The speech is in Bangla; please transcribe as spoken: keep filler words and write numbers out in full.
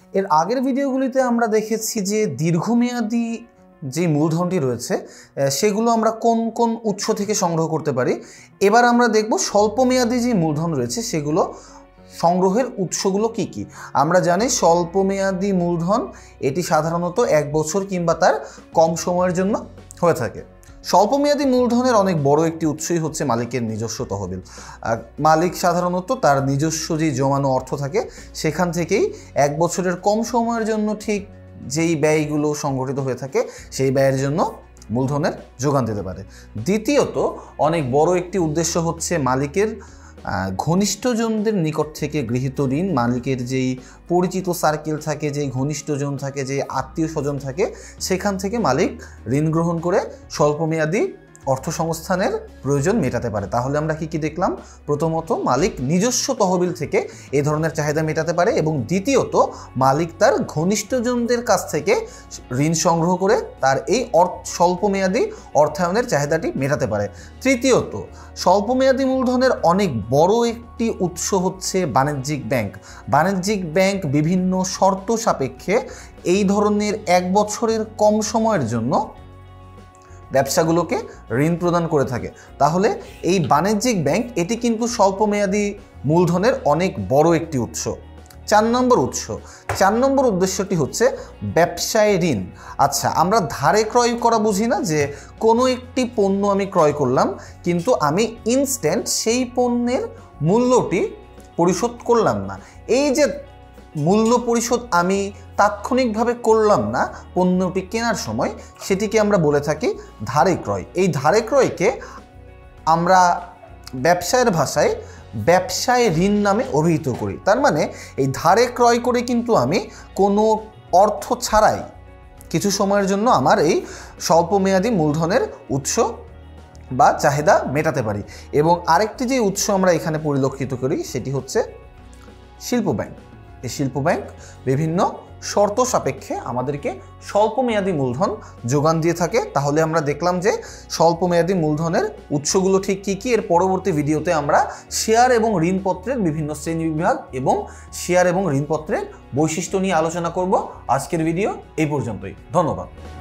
এর আগের ভিডিওগুলিতে আমরা দেখেছি যে দীর্ঘমেয়াদী যে মূলধনটি রয়েছে সেগুলো আমরা কোন কোন উৎস থেকে সংগ্রহ করতে পারি। এবার আমরা দেখব স্বল্পমেয়াদী যে মূলধন রয়েছে সেগুলো সংগ্রহের উৎসগুলো কি কি। আমরা জানি স্বল্পমেয়াদী মূলধন এটি সাধারণত এক বছর কিংবা তার কম সময়ের জন্য হয়ে থাকে। স্বল্পমেয়াদী মূলধনের অনেক বড় একটি উৎসই হচ্ছে মালিকের নিজস্ব তহবিল। মালিক সাধারণত তার নিজস্ব যে জমানো অর্থ থাকে সেখান থেকেই এক বছরের কম সময়ের জন্য ঠিক যেই ব্যয়গুলো সংগঠিত হয়ে থাকে সেই ব্যয়ের জন্য মূলধনের যোগান দিতে পারে। দ্বিতীয়ত অনেক বড় একটি উদ্দেশ্য হচ্ছে মালিকের ঘনিষ্ঠজনদের নিকট থেকে গৃহীত ঋণ। মালিকের যেই পরিচিত সার্কেল থাকে, যেই ঘনিষ্ঠজন থাকে, যেই আত্মীয় স্বজন থাকে, সেখান থেকে মালিক ঋণ গ্রহণ করে স্বল্পমেয়াদী অর্থ সংস্থানের প্রয়োজন মেটাতে পারে। তাহলে আমরা কি কি দেখলাম? প্রথমত মালিক নিজস্ব তহবিল থেকে এই ধরনের চাহিদা মেটাতে পারে, এবং দ্বিতীয়ত মালিক তার ঘনিষ্ঠজনদের কাছ থেকে ঋণ সংগ্রহ করে তার এই স্বল্পমেয়াদী অর্থায়নের চাহিদাটি মেটাতে পারে। তৃতীয়ত স্বল্পমেয়াদী মূলধনের অনেক বড় একটি উৎস হচ্ছে বাণিজ্যিক ব্যাংক। বাণিজ্যিক ব্যাংক বিভিন্ন শর্ত সাপেক্ষে এই ধরনের এক বছরের কম সময়ের জন্য ব্যবসাগুলোকে ঋণ প্রদান করে থাকে। তাহলে এই বাণিজ্যিক ব্যাংক এটি কিন্তু স্বল্পমেয়াদী মূলধনের অনেক বড় একটি উৎস। চার নম্বর উৎস চার নম্বর উদ্দেশ্যটি হচ্ছে ব্যবসায় ঋণ। আচ্ছা, আমরা ধারে ক্রয় করা বুঝি না যে কোনো একটি পণ্য আমি ক্রয় করলাম কিন্তু আমি ইনস্ট্যান্ট সেই পণ্যের মূল্যটি পরিশোধ করলাম না। এই যে মূল্য পরিশোধ আমি তাৎক্ষণিকভাবে করলাম না পণ্যটি কেনার সময়, সেটিকে আমরা বলে থাকি ধারে ক্রয়। এই ধারে ক্রয়কে আমরা ব্যবসায়ের ভাষায় ব্যবসায় ঋণ নামে অভিহিত করি। তার মানে এই ধারে ক্রয় করে কিন্তু আমি কোনো অর্থ ছাড়াই কিছু সময়ের জন্য আমার এই স্বল্পমেয়াদী মূলধনের উৎস বা চাহিদা মেটাতে পারি। এবং আরেকটি যে উৎস আমরা এখানে পরিলক্ষিত করি সেটি হচ্ছে শিল্প ব্যাংক। এই শিল্প ব্যাংক বিভিন্ন শর্ত সাপেক্ষে আমাদেরকে স্বল্পমেয়াদী মূলধন যোগান দিয়ে থাকে। তাহলে আমরা দেখলাম যে স্বল্পমেয়াদী মূলধনের উৎসগুলো ঠিক কী কী। এর পরবর্তী ভিডিওতে আমরা শেয়ার এবং ঋণপত্রের বিভিন্ন শ্রেণীবিভাগ এবং শেয়ার এবং ঋণপত্রের বৈশিষ্ট্য নিয়ে আলোচনা করব। আজকের ভিডিও এই পর্যন্তই। ধন্যবাদ।